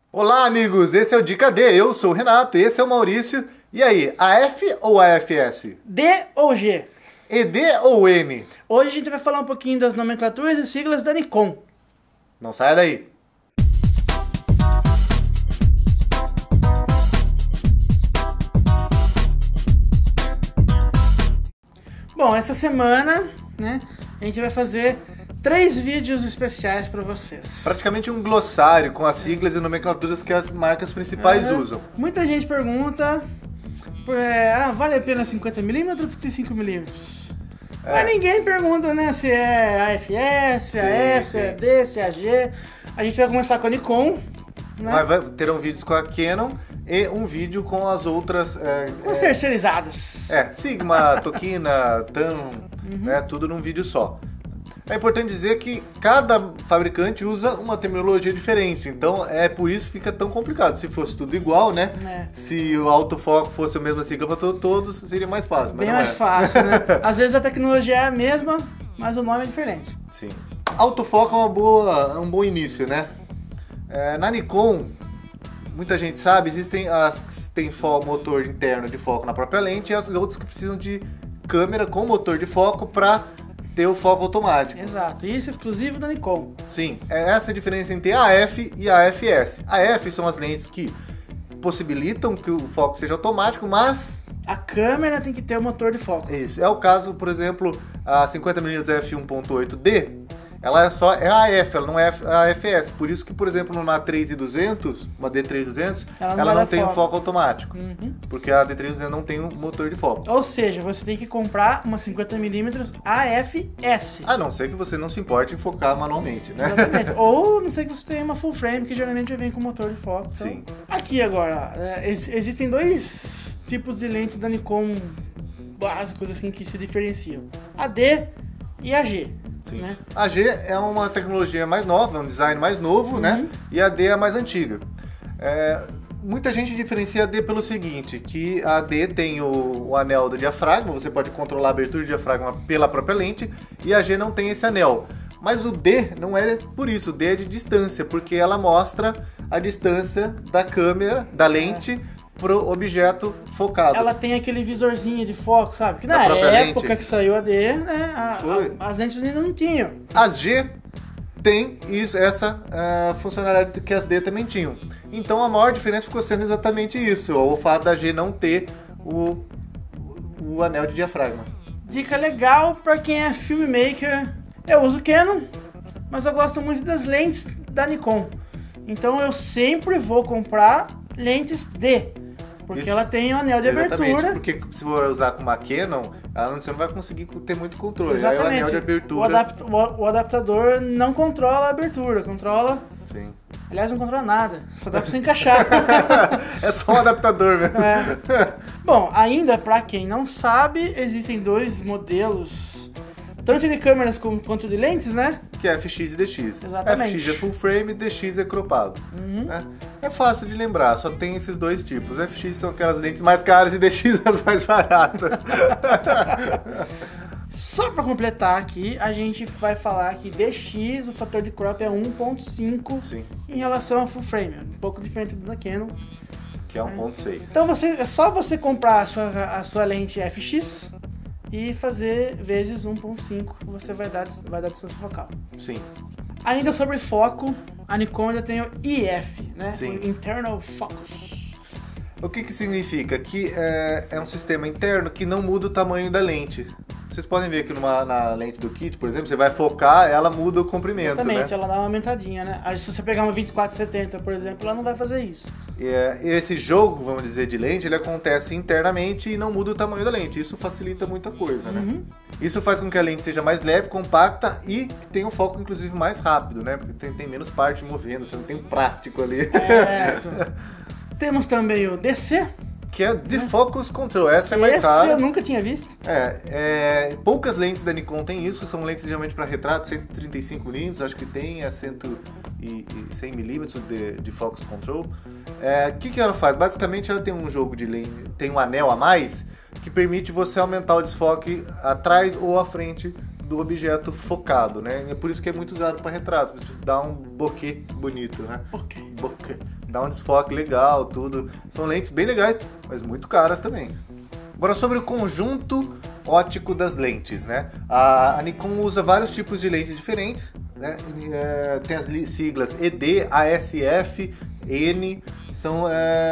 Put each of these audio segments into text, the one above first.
Olá, amigos! Esse é o Dica D. Eu sou o Renato e esse é o Maurício. E aí, AF ou AFS? D ou G? ED ou M? Hoje a gente vai falar um pouquinho das nomenclaturas e siglas da Nikon. Não saia daí! Bom, essa semana, né, a gente vai fazer 3 vídeos especiais para vocês. Praticamente um glossário com as siglas e nomenclaturas que as marcas principais usam. Muita gente pergunta, vale a pena 50mm ou 35mm? Mas ninguém pergunta, né, se é AFS, se é AF, se é D, se é AG. A gente vai começar com a Nikon, né? Mas terão vídeos com a Canon e um vídeo com as outras... com as terceirizadas. Sigma, Tokina, Tamron, né, tudo num vídeo só. É importante dizer que cada fabricante usa uma terminologia diferente, então é por isso que fica tão complicado. Se fosse tudo igual, né? Se o autofoco fosse a mesma sigla para todos, seria mais fácil. Mas bem mais fácil, né? Às vezes a tecnologia é a mesma, mas o nome é diferente. Sim. Autofoco é um bom início, né? Na Nikon, muita gente sabe, existem as que têm motor interno de foco na própria lente e as outras que precisam de câmera com motor de foco para ter o foco automático. Exato, isso é exclusivo da Nikon. Sim, é essa a diferença entre AF e AFS. AF são as lentes que possibilitam que o foco seja automático, mas... a câmera tem que ter o motor de foco. Isso, é o caso, por exemplo, a 50mm f1.8D, ela é AF, ela não é AFS. Por isso que, por exemplo, numa 3200, uma D3200, ela não tem um foco automático. Porque a D3200 não tem um motor de foco. Ou seja, você tem que comprar uma 50mm AFS. A não ser que você não se importe em focar manualmente, né? Exatamente. Ou não sei que você tenha uma full frame, que geralmente vem com motor de foco. Então, sim. Aqui agora, existem 2 tipos de lentes da Nikon básicos assim que se diferenciam. A D e a G. Sim. Né? A G é uma tecnologia mais nova, é um design mais novo, né? E a D é a mais antiga. Muita gente diferencia a D pelo seguinte, que a D tem o anel do diafragma, você pode controlar a abertura do diafragma pela própria lente, e a G não tem esse anel. Mas o D não é por isso, o D é de distância, porque ela mostra a distância da câmera, da lente, pro objeto focado. Ela tem aquele visorzinho de foco, sabe? Que na época lente que saiu a D, né, as lentes ainda não tinham. As G tem essa funcionalidade que as D também tinham. Então a maior diferença ficou sendo exatamente isso, o fato da G não ter o anel de diafragma. Dica legal para quem é filmmaker. Eu uso Canon, mas eu gosto muito das lentes da Nikon. Então eu sempre vou comprar lentes D. Porque ela tem um anel de abertura. Porque se for usar com uma Canon, você não vai conseguir ter muito controle. Exatamente. Aí o anel de abertura... O adaptador não controla a abertura, controla... Sim. Aliás, não controla nada, só dá pra você encaixar. É só um adaptador mesmo. Bom, ainda pra quem não sabe, existem 2 modelos, tanto de câmeras quanto de lentes, né? Que é FX e DX. Exatamente. FX é full frame, DX é cropado. É fácil de lembrar, só tem esses 2 tipos. FX são aquelas lentes mais caras e DX as mais baratas. Só para completar aqui, a gente vai falar que DX, o fator de crop é 1.5 em relação ao full frame, um pouco diferente do da Canon. Que é 1.6. Então é só você comprar a sua lente FX e fazer vezes 1.5, você vai dar distância focal. Sim. Ainda sobre foco, a Nikon já tem o IF, né? Sim. O Internal Focus. O que significa? Que é um sistema interno que não muda o tamanho da lente. Vocês podem ver que na lente do kit, por exemplo, você vai focar, ela muda o comprimento. Exatamente, né? ela dá uma aumentadinha, né? Aí, se você pegar uma 24-70, por exemplo, ela não vai fazer isso. Esse jogo, vamos dizer, de lente, ele acontece internamente e não muda o tamanho da lente. Isso facilita muita coisa, né? Isso faz com que a lente seja mais leve, compacta e que tenha um foco, inclusive, mais rápido, né? Porque tem menos parte movendo, você não tem um plástico ali. Temos também o DC, que é de Focus Control, essa é mais rara. Esse eu nunca tinha visto. Poucas lentes da Nikon tem isso, são lentes geralmente para retrato, 135mm, acho que tem, 100mm de Focus Control. O que ela faz? Basicamente ela tem um jogo de lente, tem um anel a mais, que permite você aumentar o desfoque atrás ou à frente do objeto focado, né? É por isso que é muito usado para retrato, dá um bokeh bonito, né? Bokeh. Dá um desfoque legal, tudo. São lentes bem legais, mas muito caras também. Agora sobre o conjunto óptico das lentes, né? A Nikon usa vários tipos de lentes diferentes, né? Tem as siglas ED, ASF, N, são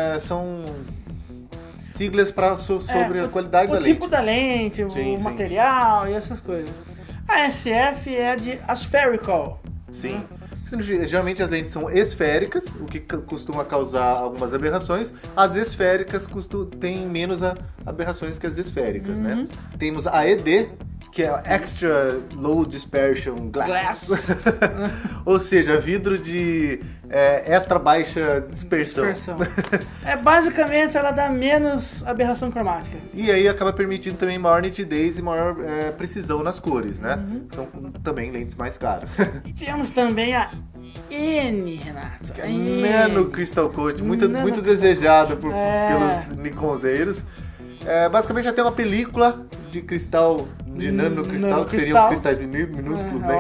siglas sobre a qualidade da lente. O tipo da lente, o material e essas coisas. A ASF é de aspherical. Sim. Geralmente as lentes são esféricas, o que costuma causar algumas aberrações. As esféricas têm menos aberrações que as esféricas, né? Temos a ED, que é Extra Low Dispersion Glass. Ou seja, vidro de extra baixa dispersão. Basicamente ela dá menos aberração cromática. E aí acaba permitindo também maior nitidez e maior precisão nas cores, né? São também lentes mais caras. E temos também a N, Renato. Que é Nano Crystal Coat, muito desejado pelos nikonzeiros. Basicamente já tem uma película de cristal, de nanocristal, que seriam cristais minúsculos, né?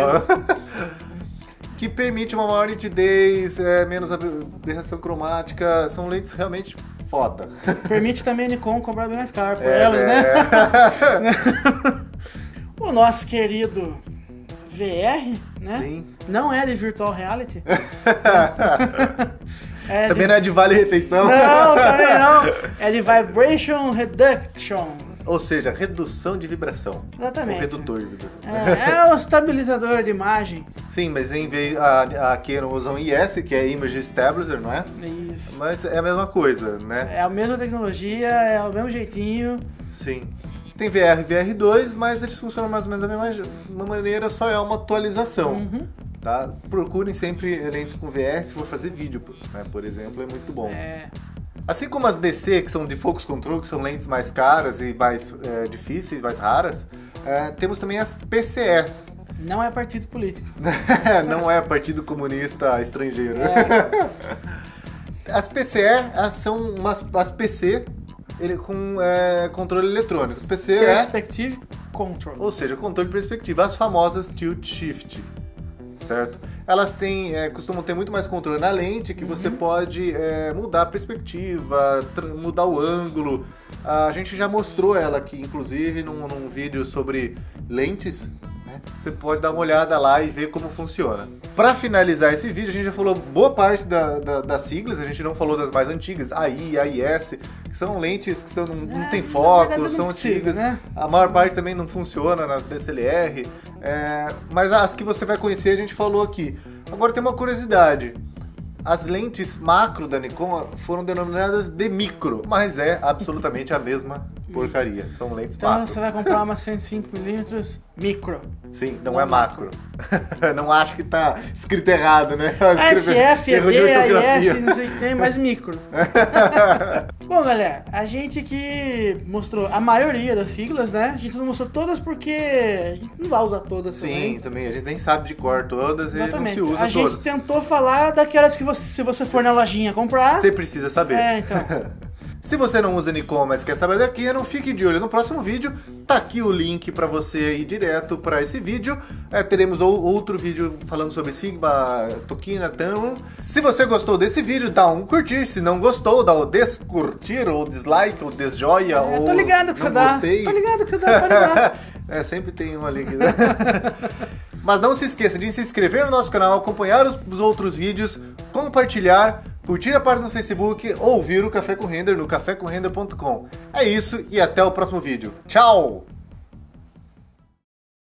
Que permite uma maior nitidez, menos aberração cromática. São lentes realmente foda. Permite também a Nikon cobrar bem mais caro por elas, né? O nosso querido VR, né? Sim. Não é de Virtual Reality. Também não é de Vale Refeição. Não, também não. É de Vibration Reduction. Ou seja, redução de vibração. Exatamente. Ou redutor de vibração. É o estabilizador de imagem. Sim, mas em vez a Canon usa um IS, que é Image Stabilizer, não é? Isso. Mas é a mesma coisa, né? É a mesma tecnologia, é o mesmo jeitinho. Sim. Tem VR e VR2, mas eles funcionam mais ou menos da mesma maneira, só é uma atualização. Tá? Procurem sempre lentes com VR se for fazer vídeo, né? Por exemplo, é muito bom. Assim como as DC, que são de focus control, que são lentes mais caras e mais difíceis, mais raras, temos também as PCE. Não é partido político. Não é partido comunista estrangeiro. As PCE são as PC com controle eletrônico. As PC Perspective Control. Ou seja, controle de perspectiva. As famosas Tilt Shift. Certo? Elas costumam ter muito mais controle na lente, que você pode mudar a perspectiva, mudar o ângulo. A gente já mostrou ela aqui, inclusive, num vídeo sobre lentes. Né? Você pode dar uma olhada lá e ver como funciona. Para finalizar esse vídeo, a gente já falou boa parte das siglas, a gente não falou das mais antigas, AI, AIS, que são lentes que não tem foco, verdade, são antigas. Né? A maior parte também não funciona nas DSLR. Mas as que você vai conhecer a gente falou aqui. Agora tem uma curiosidade. As lentes macro da Nikon foram denominadas de micro, mas é absolutamente a mesma porcaria. São lentes então macro. Então você vai comprar uma 105mm micro. Sim, não é macro. Não acho que tá escrito errado, né? SF, ED, AIS, não sei o que tem, mas micro. Bom, galera, a gente que mostrou a maioria das siglas, né? A gente não mostrou todas porque a gente não vai usar todas. Sim, também. A gente nem sabe de cor todas e não se usa todas. A gente tentou falar daquelas que se você for na lojinha comprar... Você precisa saber. Então... Se você não usa Nikon, mas quer saber daqui, não fique de olho no próximo vídeo. Tá aqui o link para você ir direto para esse vídeo. Teremos outro vídeo falando sobre Sigma, Tokina, Tamron. Se você gostou desse vídeo, dá um curtir. Se não gostou, dá o descurtir, ou dislike, ou desjoia, ou tô ligado que não você dá. Gostei. Tô ligado que você dá, pode dar. Sempre tem um ali. Né? Mas não se esqueça de se inscrever no nosso canal, acompanhar os outros vídeos, compartilhar, curtir a página no Facebook, ouvir o Café com Render no cafécomrender.com. É isso e até o próximo vídeo. Tchau!